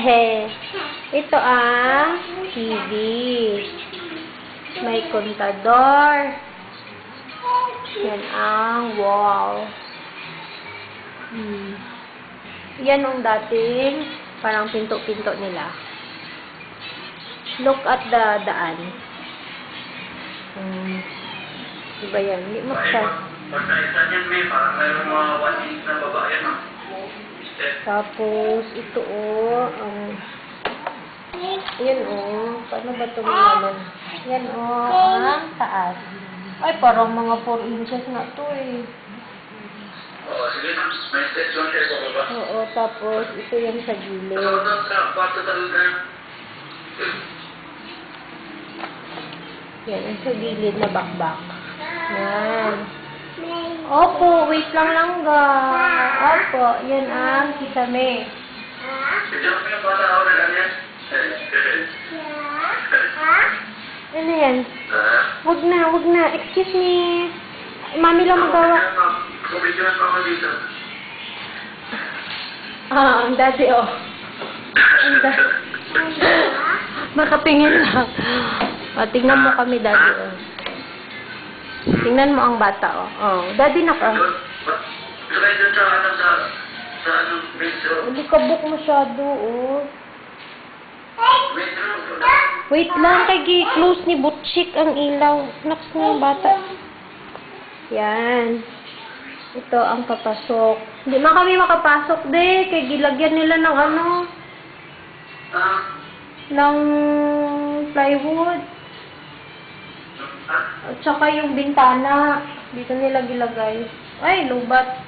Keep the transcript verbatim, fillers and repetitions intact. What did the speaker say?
Ito ang T V. May kontador. Yan ang wall. Hmm. Yan ang dating parang pinto-pinto nila. Look at the daan. Hmm. Diba yan? Hindi mo siya. Pagkaisan yan, may parang mayroong mga one inch na babae, no? Tapos, ito o. Um, yan o. Paano ba ito naman? Yan o. Ang taas. Ay, parang mga four inches na ito eh. Oo, sige na. May station siya sa baba. Oo, tapos ito yan sa gilid. Sa sa kwarto talaga. Yan, ang sa gilid na bakbak. Yan. Opo, wait lang lang ga. Opo, yan ang kisame. Sige na, may bata ako na lang yan. Ano yan? Wag na, wag na. Excuse me. Mami lang magawa. Kumidyan pa ako dito. Ah, ang daddy, oh. Ang daddy. Makatingin lang. O, tingnan mo kami, daddy, oh. Tingnan mo ang bata, oh. Oh, daddy na ka. Try dun sa ano, sa, sa ano, metro. Hindi ka book masyado, oh. Metro. Wait lang, kay close ni Butchik ang ilaw. Naks na yung bata. Yan. Ito ang papasok. Hindi man kami makapasok, de. Kay gilagyan nila ng ano, Ah, ng plywood. At saka yung bintana. Dito nila gilagay. Ay, lubat.